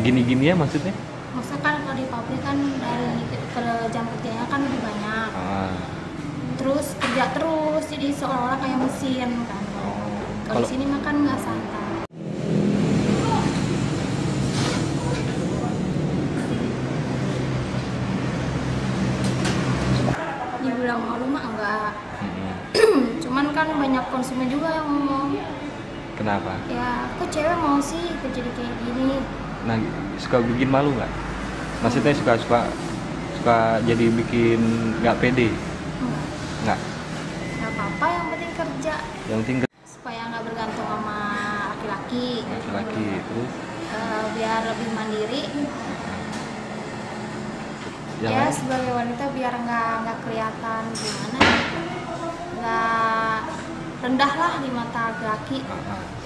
gini-gini ya maksudnya? Maksudnya kan kalau di pabrik kan dari ke jam kerjanya kan lebih banyak. Terus kerja terus, jadi seolah-olah kayak mesin kan. Kalau di sini makan nggak santai. Dibilang malu mah enggak. Cuman kan banyak konsumen juga yang ngomong. Kenapa? Ya, kok cewek mau sih kerja di kayak gini? Nah, suka bikin malu nggak? Maksudnya suka jadi bikin nggak pede? Nggak. Nggak apa-apa, yang penting kerja. Yang penting Supaya nggak bergantung sama laki-laki. laki-laki terus. Biar lebih mandiri. Yang Ya lain? sebagai wanita biar nggak kelihatan gimana, nggak rendah lah di mata laki-laki.